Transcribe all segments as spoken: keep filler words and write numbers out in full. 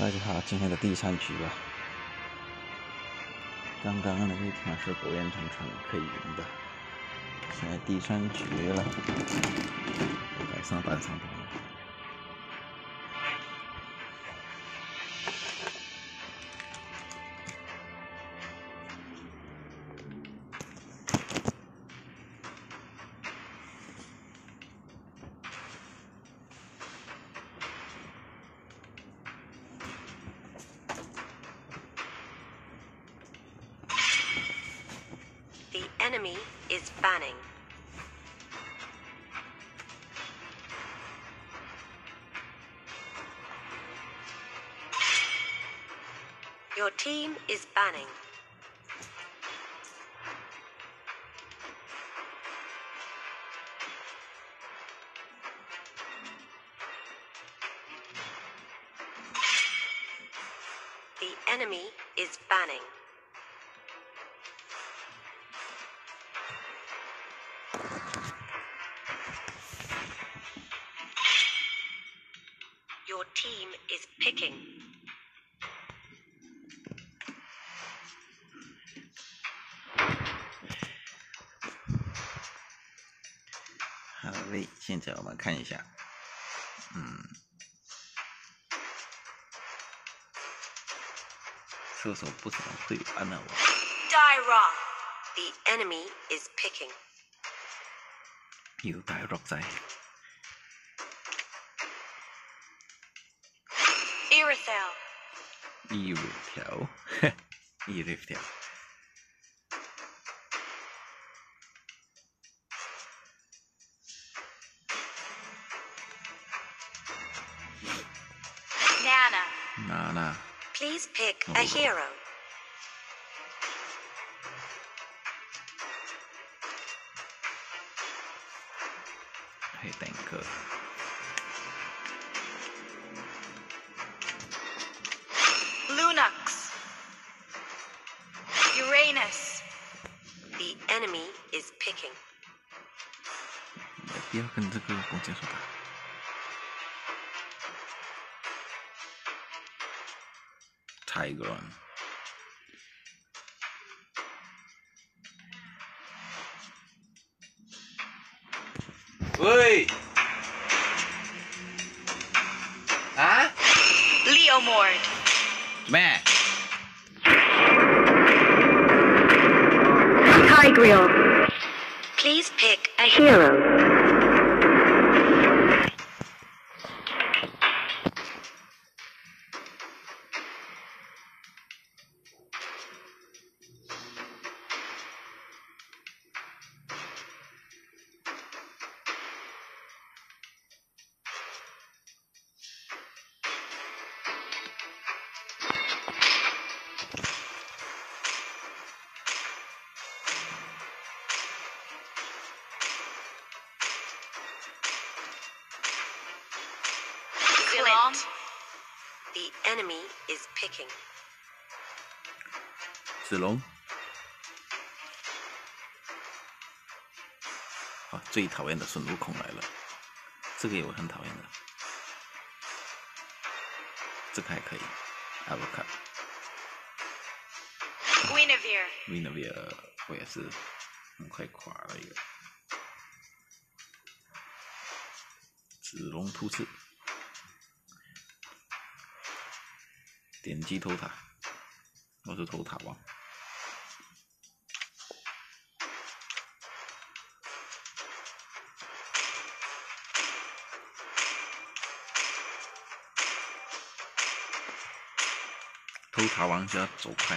大家好，今天的第三局啊，刚刚那一场是苟延长城可以赢的，现在第三局了，该上班上班了。 The enemy is banning. Your team is banning. The enemy is banning. Your team is picking. 好嘞，现在我们看一下，嗯，射手不怎么会玩呢我。 Die rock. The enemy is picking. 有大 rock 在。 Irithel. 一日条，一日条。 Nana. Nana. Please pick a hero. Hey, thank God. Lunox. Uranus. The enemy is picking. 不要跟这个弓箭手打。Tigeron。喂！啊 Leomord. 咩？ Tigreal. Please pick a hero. Clint. The enemy is picking. 子龙。啊，最讨厌的孙悟空来了，这个也我很讨厌的。这个还可以 ，Avocado。 Guinevere. Guinevere 我也是很快垮了一个。子龙突刺。点击偷塔，我是偷塔王。偷塔王就要走快。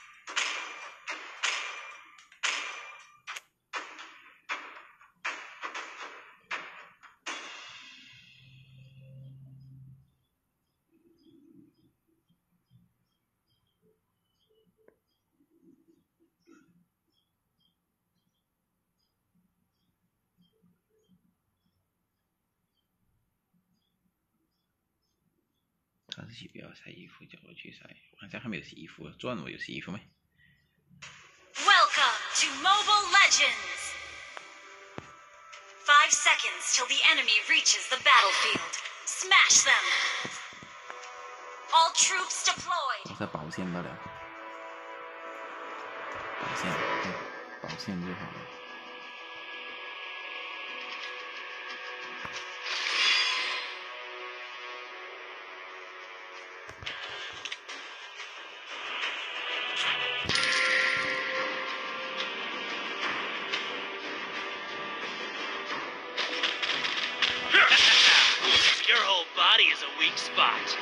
他自己不要晒衣服，叫我去晒。我好像还没有洗衣服，昨晚我有洗衣服没 Welcome to Mobile Legends! Five seconds till the enemy reaches the battlefield. Smash them! All All troops deployed. 我在保线到了，保线，对，保线就好了。 Your whole body is a weak spot.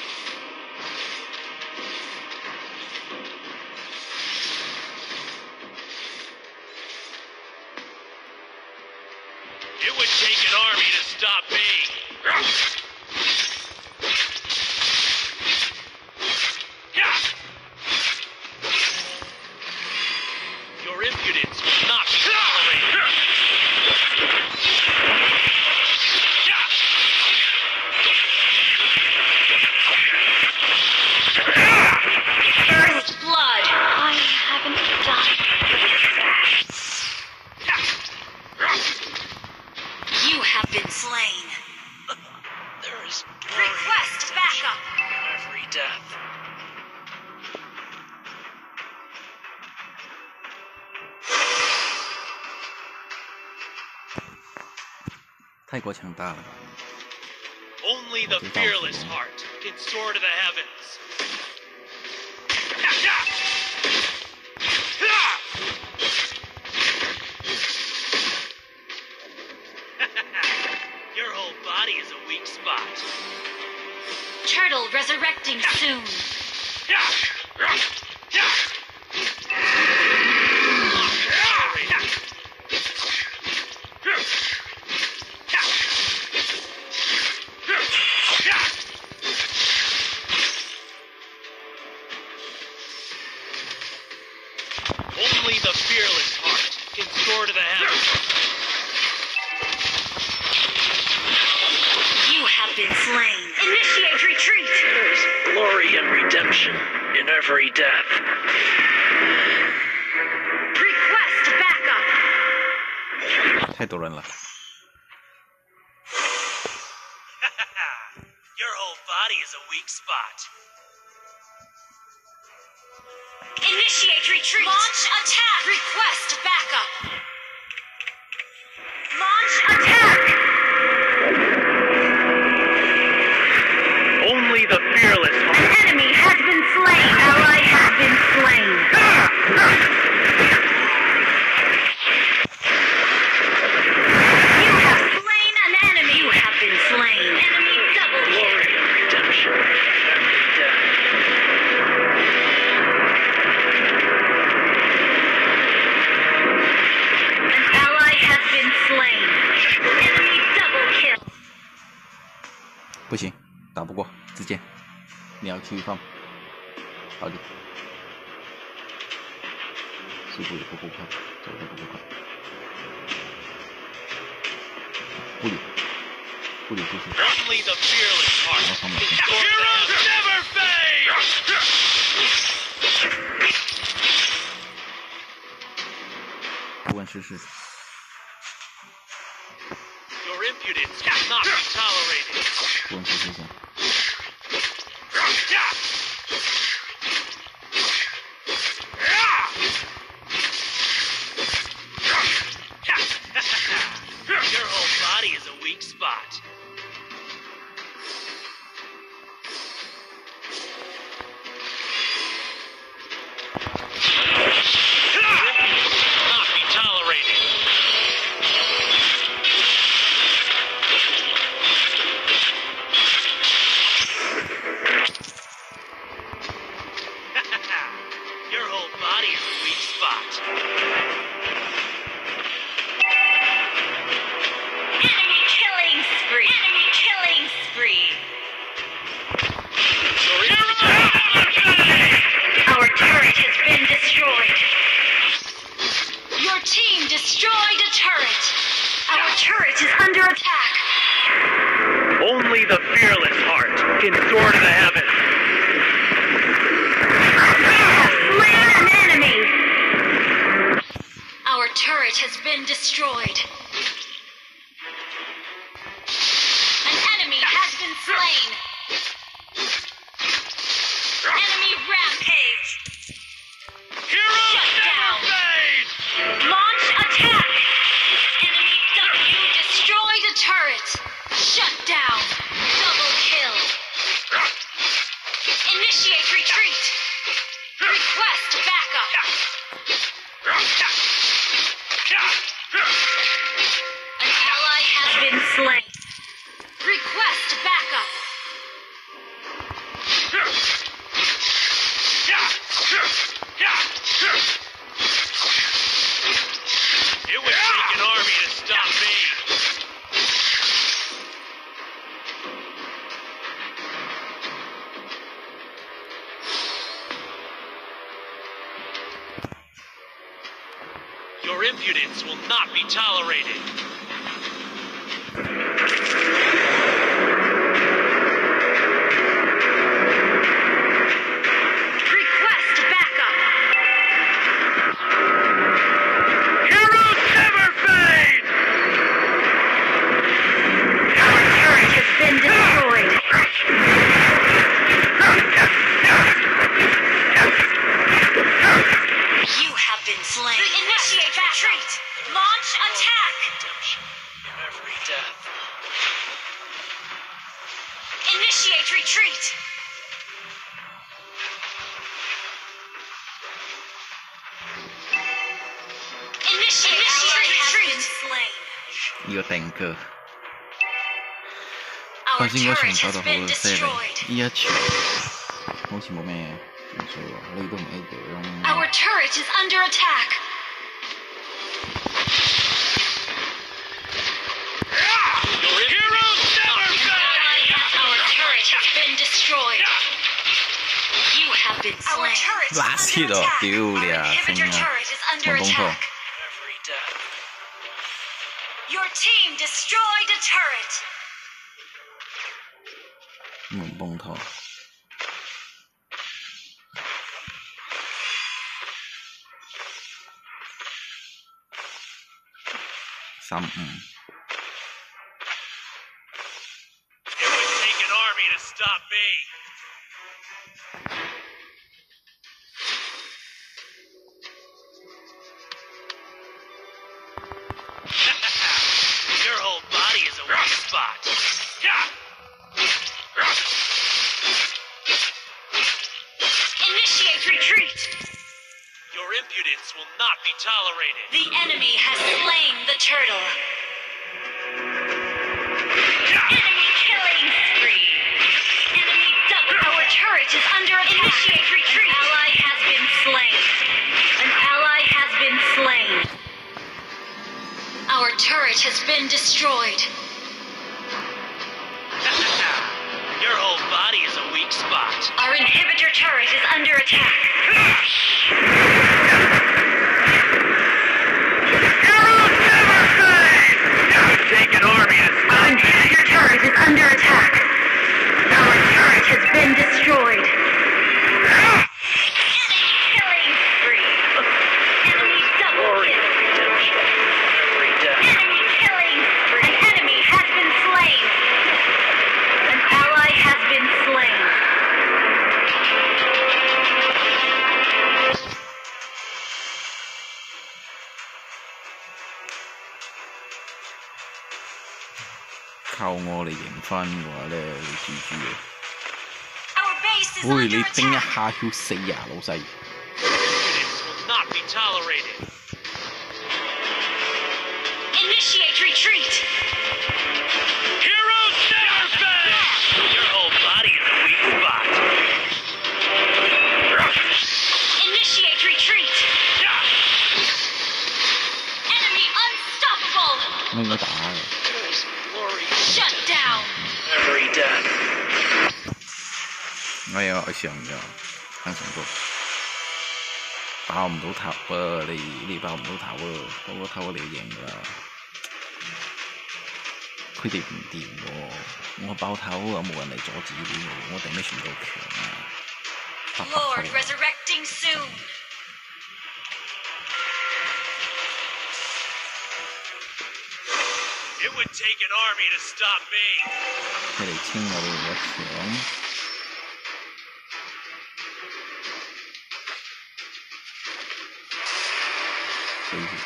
It would take an army to stop me. Your impudence will not be tolerated. First blood. I haven't died. You have been slain. There is Request backup. every death. 太过强大了。 Only the fearless heart can soar to the heavens. Your whole body is a weak spot. Turtle resurrecting soon. Only the fearless heart can soar to the heavens. You have been slain. Initiate retreat. There's glory and redemption in every death. Request backup. 太多人了。 Your whole body is a weak spot. Initiate retreat. Launch attack. Request backup. Launch attack. Only the fearless heart. An enemy has been slain. Ally has been slain. You have slain an enemy. You have been slain. Enemy double kill. Glory and redemption in every death. An ally has been slain. Enemy double kill. 不行，打不过，直接，你要去放，好的，速度也不够快，走的不够快，不理，不理就是， Only the fearless heart 然后放满 can 线， soar to the heavens. Never fade. 不问世事， Your impudence will not be tolerated. 不问世事先， Your whole body is a weak spot. Your impudence will not be tolerated. Your whole body is a weak spot. Enemy killing spree. Enemy killing spree. Your impudence- Our turret has been destroyed. Your team destroyed a turret. Our turret is under attack. Only the fearless heart can soar to the heavens. Slain an enemy. Our turret has been destroyed. An enemy has been slain. Initiate retreat. Request backup. An ally has been slain. Request backup. It would take an army to stop me. Your impudence will not be tolerated. Request backup. Heroes never fade! Our turret has been destroyed. You have been slain. Initiate retreat. Launch attack. Redemption in every death. Initiate retreat. Initiate retreat. Slain. 呢個定腳， Our 頭先嗰場 turret 打 has 得好 been 犀利， destroyed. 呢一場好似冇咩唔衰喎，呢都唔一樣。 Our turret is under attack. Heroes never fade! Our turret has been destroyed. You have been slain. Our turret is 垃圾 under 咯， attack. 屌你 Our 啊！ inhibitor 成啊， turret is under 冇幫拖， attack. Every death. Your team destroyed a turret. 冇幫拖。三五。 It would take an army to stop me. Your whole body is a weak spot. Initiate retreat. Your impudence will not be tolerated. The enemy has slain the turtle. Enemy killing spree. Enemy double. Our turret is under attack. Initiate retreat. An ally has been slain. An ally has been slain. Our turret has been destroyed. Your whole body is a weak spot. Our inhibitor turret is under attack. Heroes never fade! Take an army to Our stop me. inhibitor turret is under attack. Our turret has been destroyed. Enemy killing spree. Enemy double kill. Redemption. Every death. Enemy killing spree. An enemy has been slain. An ally has been slain. "靠我嚟贏翻嘅話咧，你 G G 嘅。 Our base is 喂， under 你叮一 attack. 下 Q 死啊，老細！ Impudence will not be tolerated. Initiate retreat. Heroes never fade! Your whole body is a weak spot. Initiate retreat. Enemy unstoppable. 我應該打嘅。 There's glory. Shut down. Every death. 我有我上咗，向上高。爆唔到頭啊！你你爆唔到頭啊！爆個頭我哋贏㗎啦。佢哋唔掂喎，我爆頭啊，冇人嚟阻止我，我哋咩全部強啊！八百 Lord 頭。 resurrecting soon. It would take an army to stop me. 佢哋清我哋一場。 死住！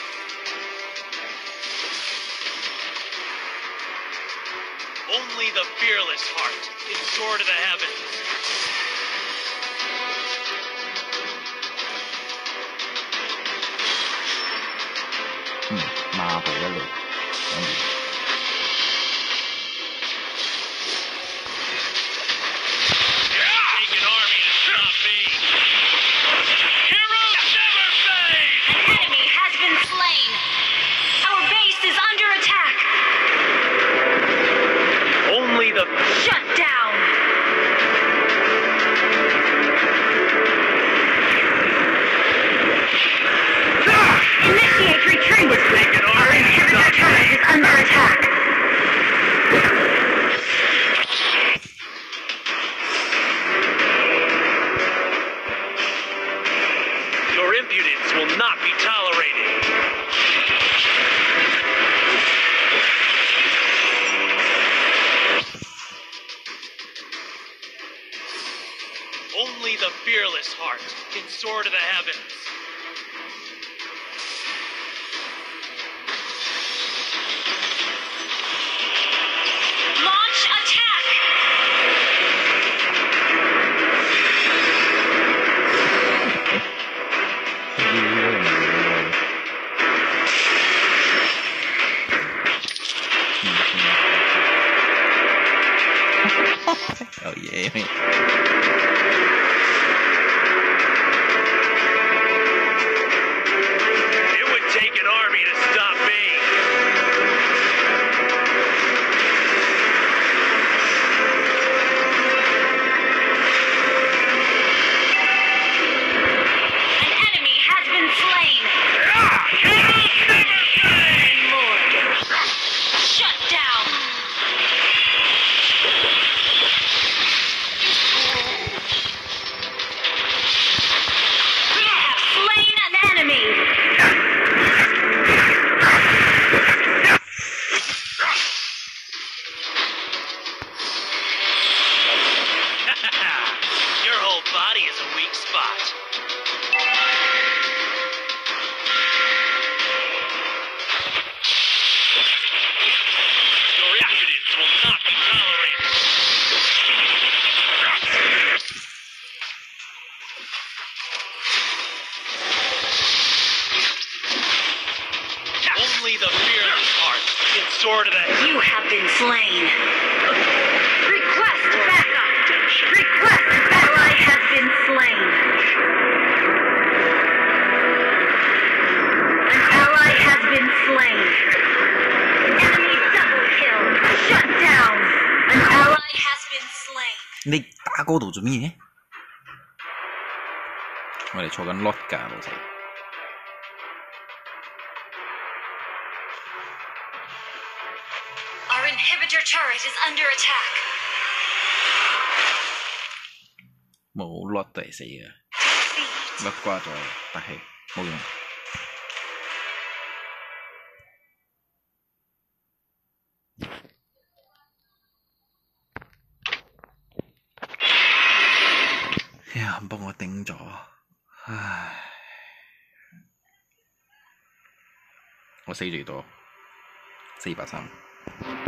Only the fearless heart can soar to the heavens. Ừ, ma về đó luôn. Take an army to stop me. Heroes never fade! An enemy has been slain. Our base is under attack. Only the Shut down. Initiate retreat. Our inhibitor turret is under attack. Your impudence will not be tolerated. Only the fearless heart can soar to the heavens. Launch attack. Oh yeah, mate. It would take an army to stop me. An enemy has been slain. Lord. Shut down. We have slain an enemy. Your whole body is a weak spot. Your impudence will not be tolerated. Only the fearless heart can soar to the heavens. You have been slain. Request backup. Request ally has been slain. An ally has been slain. Enemy double kill. Shut down. An ally has been slain. 你打嗰度做咩嘢？我哋坐緊 lot 㗎，老細。 Our inhibitor turret is under attack. 冇 lot 都係死嘅 Defeat. ，lot 掛咗，但係冇用。有人幫我頂咗，唉，我死最多，四百三。